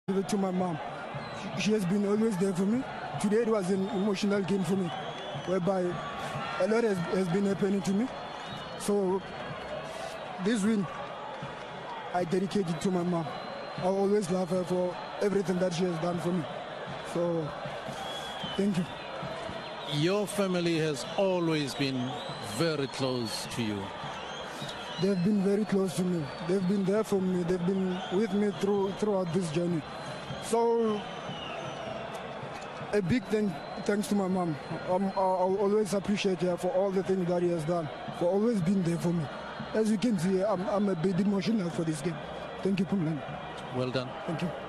give it to my mom. She has been always there for me. Today it was an emotional game for me, whereby a lot has been happening to me. So this win, I dedicate it to my mom. I always love her for everything that she has done for me. So thank you. Your family has always been very close to you. They've been very close to me. They've been there for me. They've been with me throughout this journey. So a big thanks to my mom. I'll always appreciate her for all the things that he has done, for always being there for me. As you can see, I'm a bit emotional for this game. Thank you, Pumlan. Well done. Thank you.